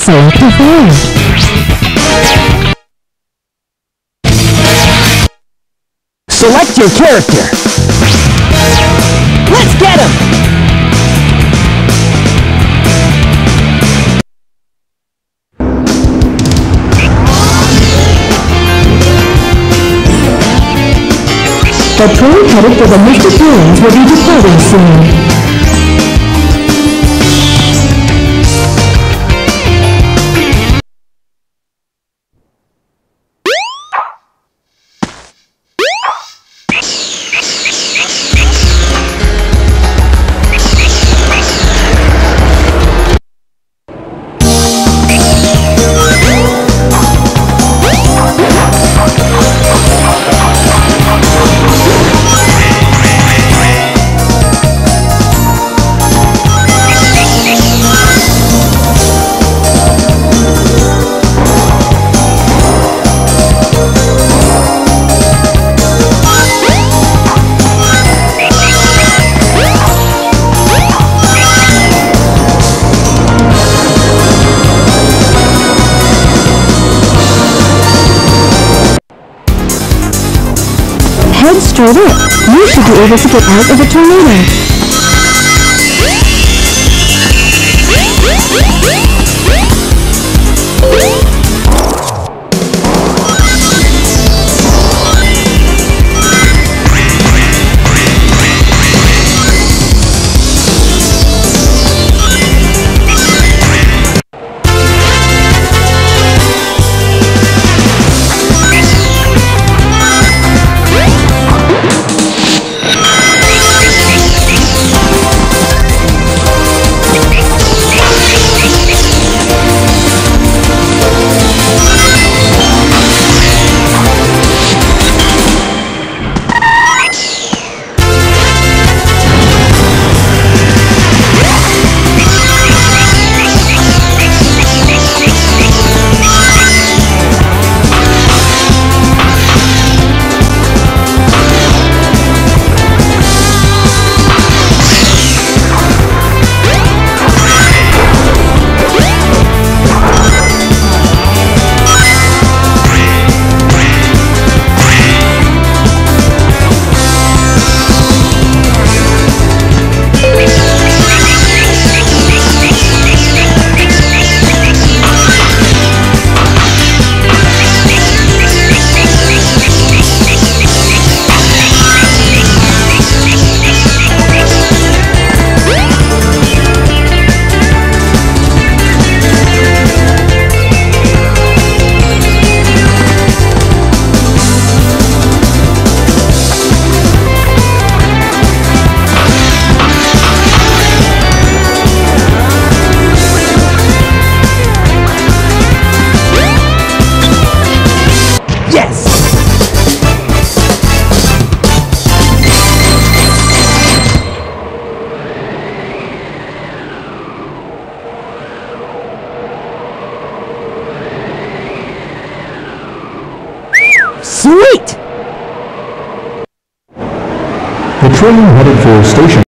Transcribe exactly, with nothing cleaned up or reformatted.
Select a file. Select your character. Let's get him! The train headed for the Mystic Ruins will be departing soon. Head straight up. You should be able to get out of the tornado. Sweet! The train headed for station